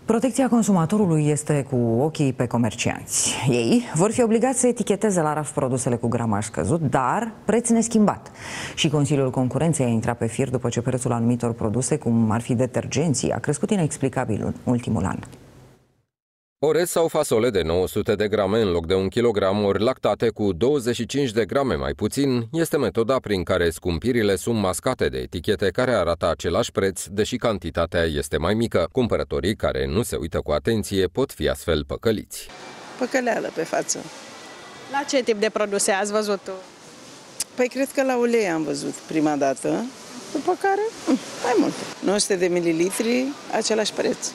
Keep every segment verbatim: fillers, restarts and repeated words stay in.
Protecția consumatorului este cu ochii pe comercianți. Ei vor fi obligați să eticheteze la raft produsele cu gramaj scăzut, dar preț neschimbat. Și Consiliul Concurenței a intrat pe fir după ce prețul anumitor produse, cum ar fi detergenții, a crescut inexplicabil în ultimul an. Orez sau fasole de nouă sute de grame în loc de un kilogram, ori lactate cu douăzeci și cinci de grame mai puțin, este metoda prin care scumpirile sunt mascate de etichete care arată același preț, deși cantitatea este mai mică. Cumpărătorii care nu se uită cu atenție pot fi astfel păcăliți. Păcăleală pe față. La ce tip de produse ați văzut? Păi cred că la ulei am văzut prima dată, după care mai multe. nouă sute de mililitri, același preț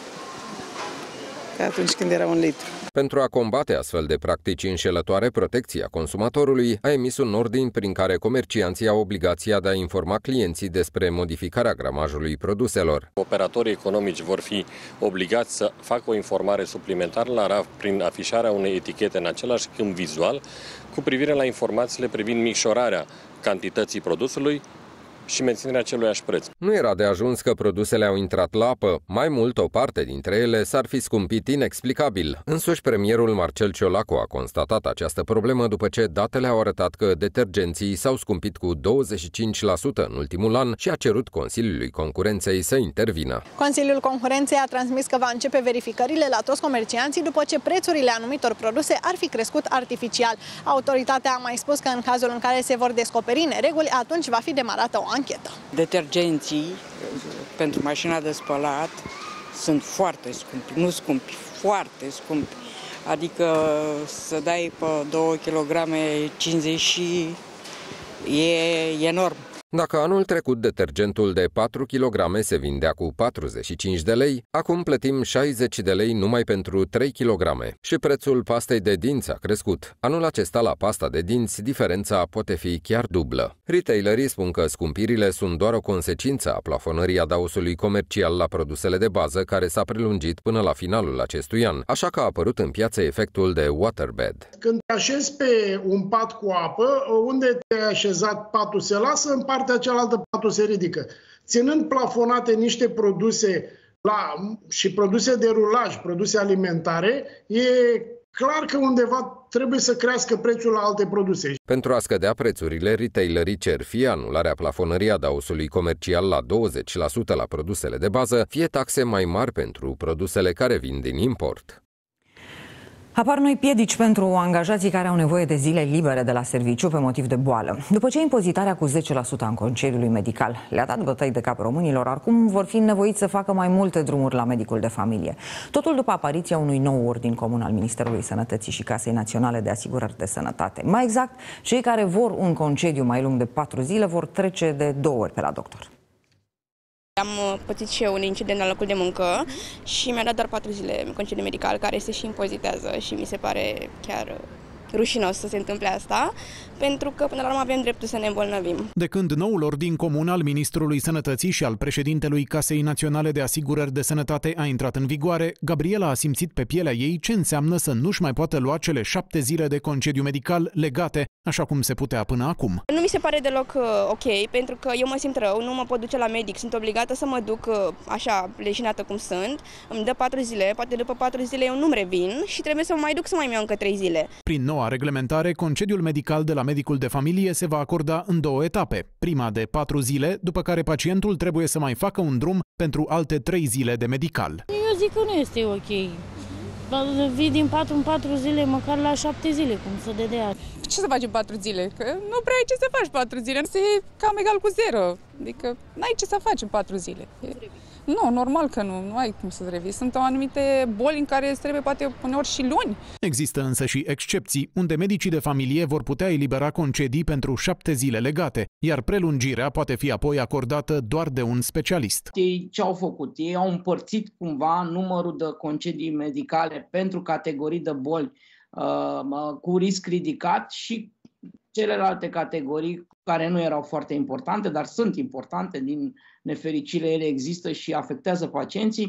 ca atunci când era un litru. Pentru a combate astfel de practici înșelătoare, Protecția Consumatorului a emis un ordin prin care comercianții au obligația de a informa clienții despre modificarea gramajului produselor. Operatorii economici vor fi obligați să facă o informare suplimentară la raft prin afișarea unei etichete în același câmp vizual cu privire la informațiile privind micșorarea cantității produsului și menținerea aceluiași preț. Nu era de ajuns că produsele au intrat la apă. Mai mult, o parte dintre ele s-ar fi scumpit inexplicabil. Însuși, premierul Marcel Ciolacu a constatat această problemă după ce datele au arătat că detergenții s-au scumpit cu douăzeci și cinci la sută în ultimul an și a cerut Consiliului Concurenței să intervină. Consiliul Concurenței a transmis că va începe verificările la toți comercianții după ce prețurile anumitor produse ar fi crescut artificial. Autoritatea a mai spus că în cazul în care se vor descoperi nereguli, atunci va fi demarată o anchetă. Detergenții pentru mașina de spălat sunt foarte scumpi, nu scumpi, foarte scumpi. Adică să dai pe două kilograme cincizeci și e enorm. Dacă anul trecut detergentul de patru kilograme se vindea cu patruzeci și cinci de lei, acum plătim șaizeci de lei numai pentru trei kilograme. Și prețul pastei de dinți a crescut. Anul acesta la pasta de dinți diferența poate fi chiar dublă. Retailerii spun că scumpirile sunt doar o consecință a plafonării adaosului comercial la produsele de bază, care s-a prelungit până la finalul acestui an, așa că a apărut în piață efectul de waterbed. Când te așezi pe un pat cu apă, unde te-ai așezat patul se lasă, în partea cealaltă patul se ridică. Ținând plafonate niște produse la, și produse de rulaj, produse alimentare, e clar că undeva trebuie să crească prețul la alte produse. Pentru a scădea prețurile, retailerii cer fie anularea plafonării adaosului comercial la douăzeci la sută la produsele de bază, fie taxe mai mari pentru produsele care vin din import. Apar noi piedici pentru angajații care au nevoie de zile libere de la serviciu pe motiv de boală. După ce impozitarea cu zece la sută în concediului medical le-a dat bătăi de cap românilor, acum vor fi nevoiți să facă mai multe drumuri la medicul de familie. Totul după apariția unui nou ordin comun al Ministerului Sănătății și Casei Naționale de Asigurări de Sănătate. Mai exact, cei care vor un concediu mai lung de patru zile vor trece de două ori pe la doctor. Am pățit și eu un incident la locul de muncă și mi-a dat doar patru zile concediu medical, care se și impozitează și mi se pare chiar rușinos să se întâmple asta, pentru că până la urmă avem dreptul să ne îmbolnăvim. De când noul ordin comun al Ministrului Sănătății și al președintelui Casei Naționale de Asigurări de Sănătate a intrat în vigoare, Gabriela a simțit pe pielea ei ce înseamnă să nu-și mai poată lua cele șapte zile de concediu medical legate, așa cum se putea până acum. Nu mi se pare deloc uh, ok, pentru că eu mă simt rău, nu mă pot duce la medic, sunt obligată să mă duc uh, așa, leșinată cum sunt, îmi dă patru zile, poate după patru zile eu nu-mi revin și trebuie să mă mai duc să mai iau încă trei zile. Prin noua reglementare, concediul medical de la medicul de familie se va acorda în două etape. Prima de patru zile, după care pacientul trebuie să mai facă un drum pentru alte trei zile de medical. Eu zic că nu este ok. Vii din patru în patru zile, măcar la șapte zile, cum să dădea. Ce să faci în patru zile? Că nu prea ai ce să faci patru zile. E cam egal cu zero. Adică n-ai ce să faci în patru zile. E... Nu, normal că nu, nu ai cum să revii. Sunt anumite boli în care îți trebuie poate uneori și luni. Există însă și excepții, unde medicii de familie vor putea elibera concedii pentru șapte zile legate, iar prelungirea poate fi apoi acordată doar de un specialist. Ei ce au făcut? Ei au împărțit cumva numărul de concedii medicale pentru categorii de boli uh, cu risc ridicat și celelalte categorii care nu erau foarte importante, dar sunt importante, din nefericire ele există și afectează pacienții,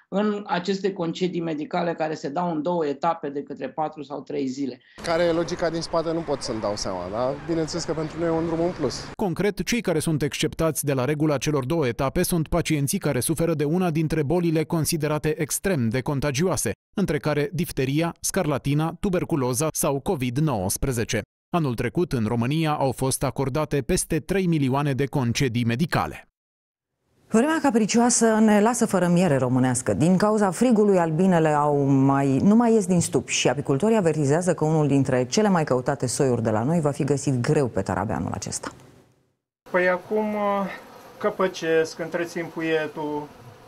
în aceste concedii medicale care se dau în două etape de către patru sau trei zile. Care e logica din spate nu pot să-mi dau seama, dar bineînțeles că pentru noi e un drum în plus. Concret, cei care sunt exceptați de la regula celor două etape sunt pacienții care suferă de una dintre bolile considerate extrem de contagioase, între care difteria, scarlatina, tuberculoza sau covid nouăsprezece. Anul trecut, în România, au fost acordate peste trei milioane de concedii medicale. Vremea capricioasă ne lasă fără miere românească. Din cauza frigului, albinele au mai, nu mai ies din stup și apicultorii avertizează că unul dintre cele mai căutate soiuri de la noi va fi găsit greu pe Tarabea anul acesta. Păi acum căpăcesc, întrețin puietul,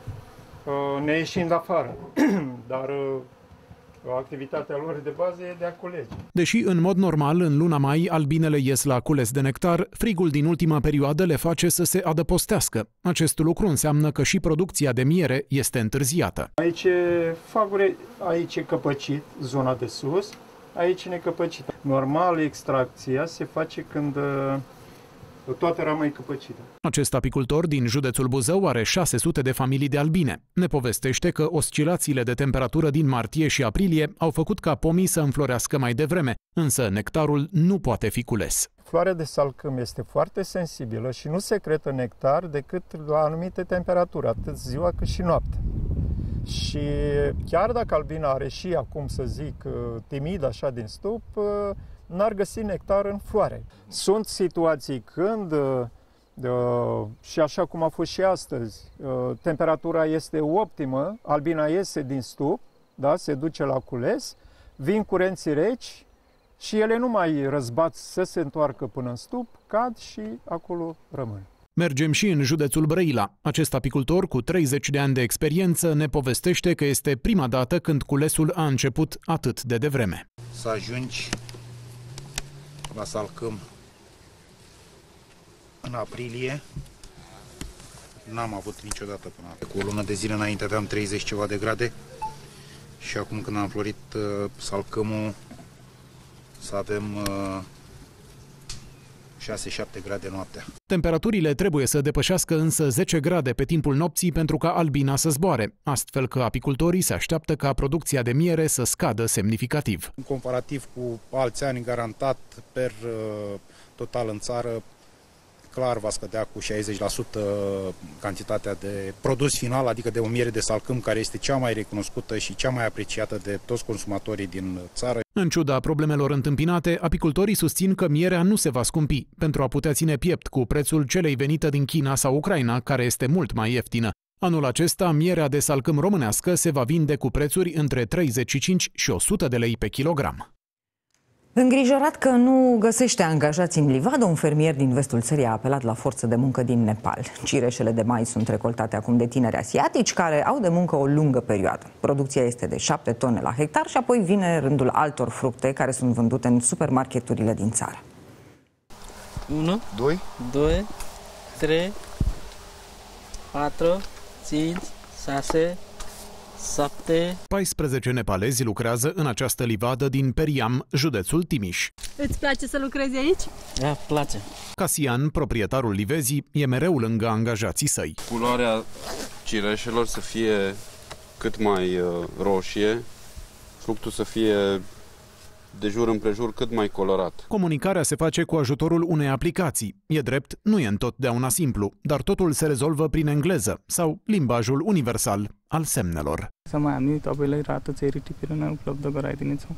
ne ieșind afară, dar activitatea lor de bază e de a culege. Deși în mod normal în luna mai albinele ies la cules de nectar, frigul din ultima perioadă le face să se adăpostească. Acest lucru înseamnă că și producția de miere este întârziată. Aici e fagure, aici e căpăcit, zona de sus, aici e necăpăcit. Normal, extracția se face când toată rama e căpăcită. Acest apicultor din județul Buzău are șase sute de familii de albine. Ne povestește că oscilațiile de temperatură din martie și aprilie au făcut ca pomii să înflorească mai devreme, însă nectarul nu poate fi cules. Floarea de salcâm este foarte sensibilă și nu secretă nectar decât la anumite temperaturi, atât ziua cât și noaptea. Și chiar dacă albina are și acum, să zic, timid așa din stup, n-ar găsi nectar în floare. Sunt situații când, și așa cum a fost și astăzi, temperatura este optimă, albina iese din stup, da, se duce la cules, vin curenții reci și ele nu mai răzbat să se întoarcă până în stup, cad și acolo rămân. Mergem și în județul Brăila. Acest apicultor cu treizeci de ani de experiență ne povestește că este prima dată când culesul a început atât de devreme. Să ajungi la salcâm în aprilie n-am avut niciodată până acum. Cu o lună de zile înainte aveam treizeci ceva de grade și acum când am florit uh, salcâmul să avem uh, șase șapte grade noaptea. Temperaturile trebuie să depășească însă zece grade pe timpul nopții pentru ca albina să zboare, astfel că apicultorii se așteaptă ca producția de miere să scadă semnificativ. În comparativ cu alți ani, garantat per total în țară, clar va scădea cu șaizeci la sută cantitatea de produs final, adică de o miere de salcâm care este cea mai recunoscută și cea mai apreciată de toți consumatorii din țară. În ciuda problemelor întâmpinate, apicultorii susțin că mierea nu se va scumpi pentru a putea ține piept cu prețul celei venite din China sau Ucraina, care este mult mai ieftină. Anul acesta, mierea de salcâm românească se va vinde cu prețuri între treizeci și cinci și o sută de lei pe kilogram. Îngrijorat că nu găsește angajați în livadă, un fermier din vestul țării a apelat la forță de muncă din Nepal. Cireșele de mai sunt recoltate acum de tineri asiatici care au de muncă o lungă perioadă. Producția este de șapte tone la hectar și apoi vine rândul altor fructe care sunt vândute în supermarketurile din țară. unu, doi, doi, trei, patru, cinci, șase, șapte. paisprezece nepalezi lucrează în această livadă din Periam, județul Timiș. Îți place să lucrezi aici? Da, place. Casian, proprietarul livezii, e mereu lângă angajații săi. Culoarea cireșelor să fie cât mai uh, roșie, fructul să fie de jur împrejur cât mai colorat. Comunicarea se face cu ajutorul unei aplicații. E drept, nu e întotdeauna simplu, dar totul se rezolvă prin engleză sau limbajul universal al semnelor. Sama हामी तपाईलाई रातो चेरी टिपेर नै उपलब्ध गराइदिनेछौँ.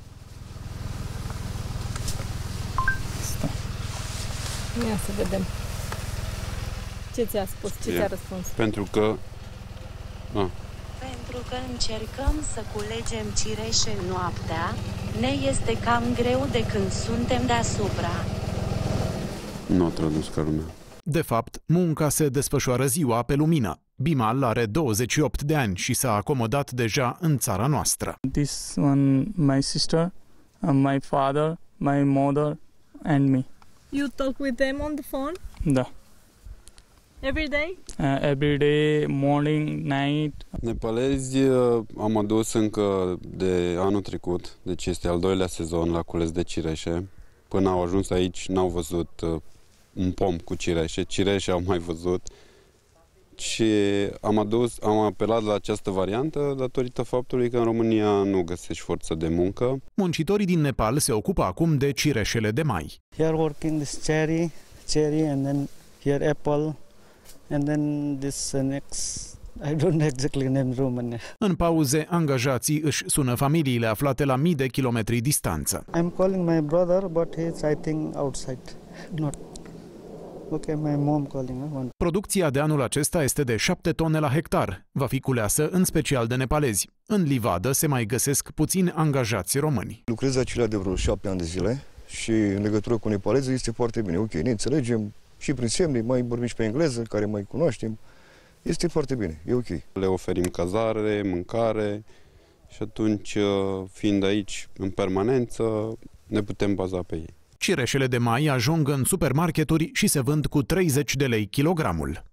Ia să vedem. Ce ți-a spus? Ce ți-a răspuns? Pentru că a. Pentru că încercăm să culegem cireșe noaptea, ne este cam greu de când suntem deasupra. Nu a tradus ca lumea. De fapt, munca se desfășoară ziua pe lumină. Bimal are douăzeci și opt de ani și s-a acomodat deja în țara noastră. This one, my sister, my father, my mother and me. You talk with them on the phone? Da. Every day? Uh, every day, morning, night. Nepalezi uh, am adus încă de anul trecut, deci este al doilea sezon la cules de cireșe. Până au ajuns aici n-au văzut uh, un pom cu cireșe, cireșe au mai văzut. Și am, adus, am apelat la această variantă datorită faptului că în România nu găsești forță de muncă. Muncitorii din Nepal se ocupă acum de cireșele de mai. Here working this cherry, cherry and then here apple and then this uh, next I don't know exactly name in Romania. În pauze, angajații își sună familiile aflate la mii de kilometri distanță. I'm calling my brother, but he's I think outside. Not. Okay, my mom calling. Huh? Producția de anul acesta este de șapte tone la hectar. Va fi culeasă în special de nepalezi. În livadă se mai găsesc puțini angajați români. Lucrez acelea de vreo șapte ani de zile și în legătură cu nepalezii este foarte bine. Ok, ne înțelegem și prin semne, mai vorbim și pe engleză, care mai cunoaștem. Este foarte bine, e ok. Le oferim cazare, mâncare și atunci, fiind aici în permanență, ne putem baza pe ei. Cireșele de mai ajung în supermarketuri și se vând cu treizeci de lei kilogramul.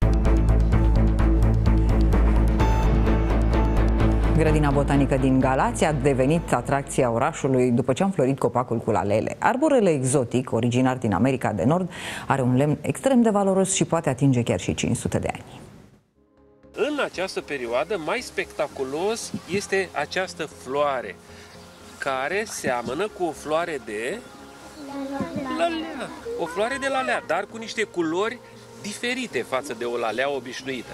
Grădina botanică din Galați a devenit atracția orașului după ce a înflorit copacul cu lalele. Arborele exotic, originar din America de Nord, are un lemn extrem de valoros și poate atinge chiar și cinci sute de ani. În această perioadă, mai spectaculos este această floare, care seamănă cu o floare de lalea. O floare de lalea, dar cu niște culori diferite față de o lalea obișnuită.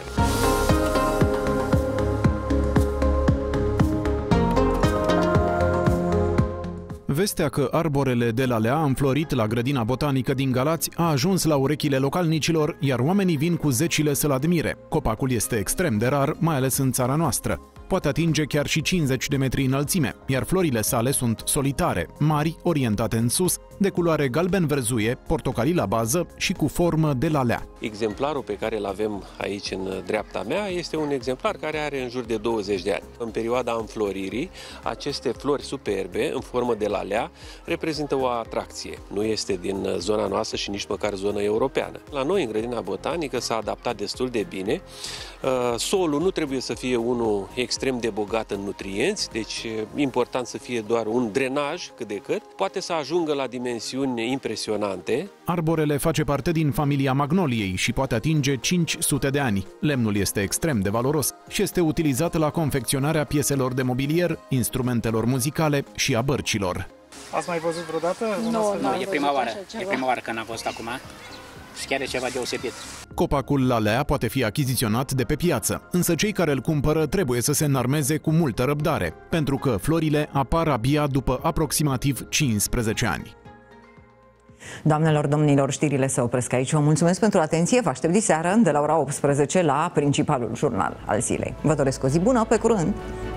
Vestea că arborele de lalea a înflorit la grădina botanică din Galați a ajuns la urechile localnicilor, iar oamenii vin cu zecile să-l admire. Copacul este extrem de rar, mai ales în țara noastră. Poate atinge chiar și cincizeci de metri înălțime, iar florile sale sunt solitare, mari, orientate în sus, de culoare galben-verzuie, portocalii la bază și cu formă de lalea. Exemplarul pe care îl avem aici în dreapta mea este un exemplar care are în jur de douăzeci de ani. În perioada înfloririi, aceste flori superbe, în formă de lalea, reprezintă o atracție. Nu este din zona noastră și nici măcar zona europeană. La noi, în grădina botanică, s-a adaptat destul de bine. Solul nu trebuie să fie unul extrem de bogat în nutrienți, deci important să fie doar un drenaj cât de cât. Poate să ajungă la dimensiuni impresionante. Arborele face parte din familia magnoliei și poate atinge cinci sute de ani. Lemnul este extrem de valoros și este utilizat la confecționarea pieselor de mobilier, instrumentelor muzicale și a bărcilor. Ați mai văzut vreodată? Nu, no, nu, e prima oară. E prima oară când am fost acum. Și chiar e ceva deosebit. Copacul lalea poate fi achiziționat de pe piață, însă cei care îl cumpără trebuie să se înarmeze cu multă răbdare, pentru că florile apar abia după aproximativ cincisprezece ani. Doamnelor, domnilor, știrile se opresc aici. Vă mulțumesc pentru atenție. Vă aștept diseară de la ora optsprezece la principalul jurnal al zilei. Vă doresc o zi bună, pe curând!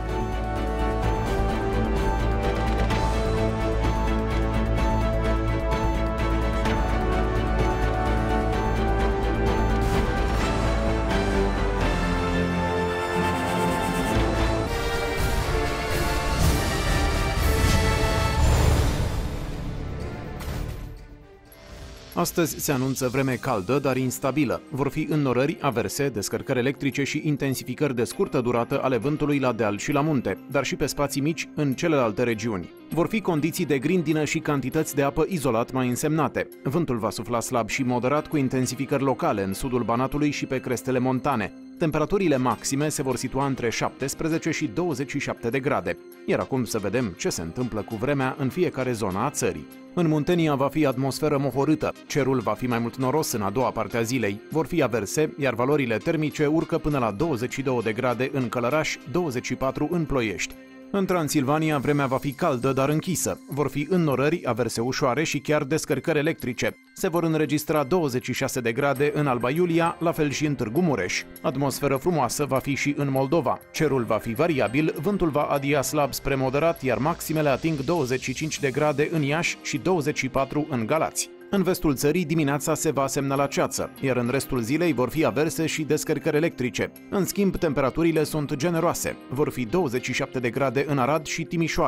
Astăzi se anunță vreme caldă, dar instabilă. Vor fi înnorări, averse, descărcări electrice și intensificări de scurtă durată ale vântului la deal și la munte, dar și pe spații mici în celelalte regiuni. Vor fi condiții de grindină și cantități de apă izolat mai însemnate. Vântul va sufla slab și moderat cu intensificări locale în sudul Banatului și pe crestele montane. Temperaturile maxime se vor situa între șaptesprezece și douăzeci și șapte de grade. Iar acum să vedem ce se întâmplă cu vremea în fiecare zonă a țării. În Muntenia va fi atmosferă mohorâtă, cerul va fi mai mult noros în a doua parte a zilei, vor fi averse, iar valorile termice urcă până la douăzeci și două de grade în Călăraș, douăzeci și patru în Ploiești. În Transilvania vremea va fi caldă, dar închisă. Vor fi înnorări, averse ușoare și chiar descărcări electrice. Se vor înregistra douăzeci și șase de grade în Alba Iulia, la fel și în Târgu Mureș. Atmosferă frumoasă va fi și în Moldova. Cerul va fi variabil, vântul va adia slab spre moderat, iar maximele ating douăzeci și cinci de grade în Iași și douăzeci și patru în Galați. În vestul țării, dimineața se va semnala ceață, iar în restul zilei vor fi averse și descărcări electrice. În schimb, temperaturile sunt generoase. Vor fi douăzeci și șapte de grade în Arad și Timișoara.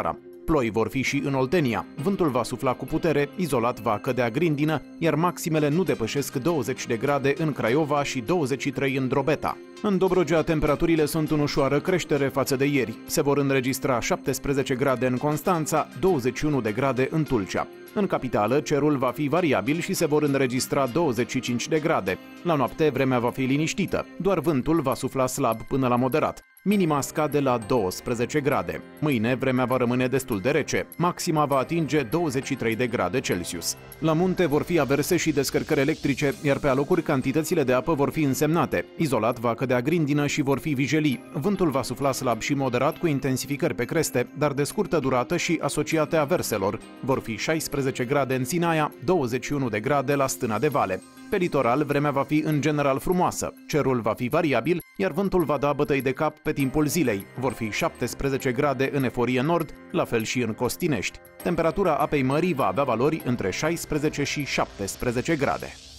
Ploi vor fi și în Oltenia. Vântul va sufla cu putere, izolat va cădea grindină, iar maximele nu depășesc douăzeci de grade în Craiova și douăzeci și trei în Drobeta. În Dobrogea, temperaturile sunt în ușoară creștere față de ieri. Se vor înregistra șaptesprezece grade în Constanța, douăzeci și unu de grade în Tulcea. În capitală, cerul va fi variabil și se vor înregistra douăzeci și cinci de grade. La noapte, vremea va fi liniștită. Doar vântul va sufla slab până la moderat. Minima scade la douăsprezece grade. Mâine, vremea va rămâne destul de rece. Maxima va atinge douăzeci și trei de grade Celsius. La munte vor fi averse și descărcări electrice, iar pe alocuri cantitățile de apă vor fi însemnate. Izolat va cădea grindină și vor fi vijelii. Vântul va sufla slab și moderat cu intensificări pe creste, dar de scurtă durată și asociate averselor. Vor fi șaisprezece grade în Sinaia, douăzeci și unu de grade la Stâna de Vale. Pe litoral, vremea va fi în general frumoasă. Cerul va fi variabil, iar vântul va da bătăi de cap pe timpul zilei. Vor fi șaptesprezece grade în Eforie Nord, la fel și în Costinești. Temperatura apei mării va avea valori între șaisprezece și șaptesprezece grade.